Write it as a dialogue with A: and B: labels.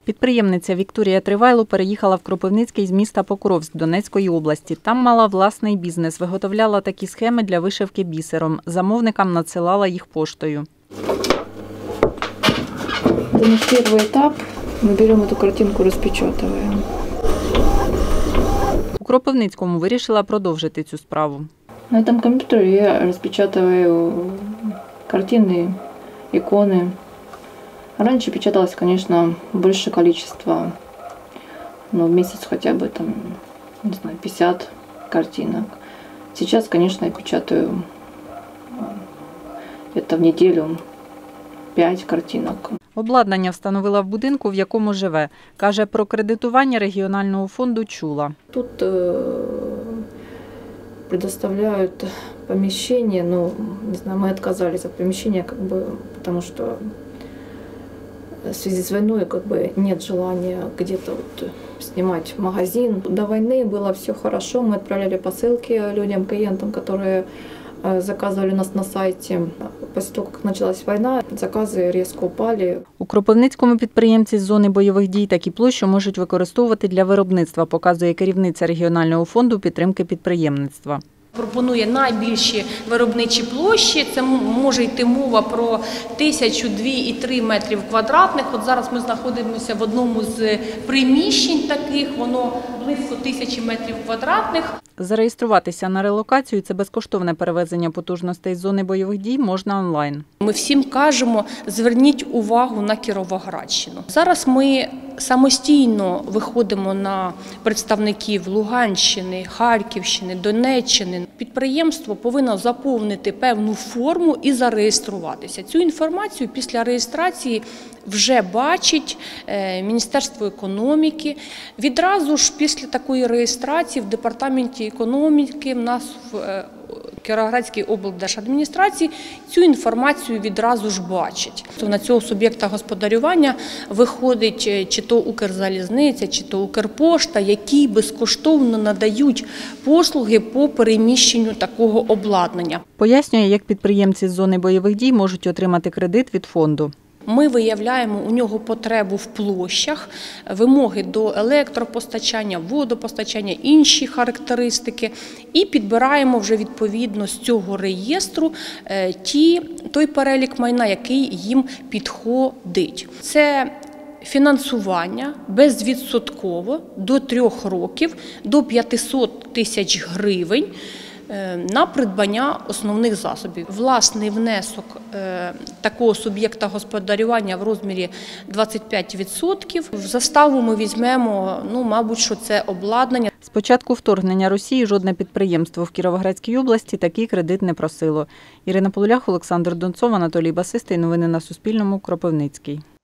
A: Підприємниця Вікторія Тривайло переїхала в Кропивницький з міста Покровськ Донецької області. Там мала власний бізнес, виготовляла такі схеми для вишивки бісером. Замовникам надсилала їх поштою.
B: Это наш первый этап. Мы берем эту картинку, распечатываем.
A: У Кропивницькому вирішила продовжити цю справу.
B: На этом компьютере я распечатываю картины, иконы. Раньше печаталось, конечно, большее количество, в месяц хотя бы там, не знаю, 50 картинок. Сейчас, конечно, я печатаю это в неделю 5 картинок.
A: Обладнання встановила в будинку, в якому живе. Каже, про кредитування регіонального фонду чула.
B: Тут предоставляют помещение, не знаю, мы отказались от помещения, потому что в связи с войной нет желания где-то снимать магазин. До войны было все хорошо, мы отправляли посылки людям, клиентам, которые заказывали нас на сайті. Після того, як почалась війна, закази різко упали.
A: У Кропивницькому підприємці з зони бойових дій такі площі можуть використовувати для виробництва, показує керівниця регіонального фонду підтримки підприємництва.
C: Пропонує найбільші виробничі площі. Це може йти мова про 1000, 2 і 3 метрів квадратних. От зараз ми знаходимося в одному з приміщень таких, воно близько 1000 метрів квадратних.
A: Зареєструватися на релокацію – це безкоштовне перевезення потужностей з зони бойових дій можна онлайн.
C: Ми всім кажемо, зверніть увагу на Кіровоградщину. Зараз ми самостійно виходимо на представників Луганщини, Харківщини, Донеччини. Підприємство повинно заповнити певну форму і зареєструватися. Цю інформацію після реєстрації вже бачить Міністерство економіки. Відразу ж після такої реєстрації в департаменті економіки в нас в Кіровоградській облдержадміністрації цю інформацію відразу ж бачить. На цього суб'єкта господарювання виходить чи то Укрзалізниця, чи то Укрпошта, які безкоштовно надають послуги по переміщенню такого обладнання.
A: Пояснює, як підприємці з зони бойових дій можуть отримати кредит від фонду.
C: Ми виявляємо у нього потребу в площах, вимоги до електропостачання, водопостачання, інші характеристики і підбираємо вже відповідно з цього реєстру той перелік майна, який їм підходить. Це фінансування безвідсотково до 3 років, до 500 тисяч гривень на придбання основних засобів. Власний внесок такого суб'єкта господарювання в розмірі 25%. В заставу ми візьмемо, мабуть, що це обладнання.
A: З початку вторгнення Росії жодне підприємство в Кіровоградській області такий кредит не просило. Ірина Полулях, Олександр Донцов, Анатолій Басистий. Новини на Суспільному. Кропивницький.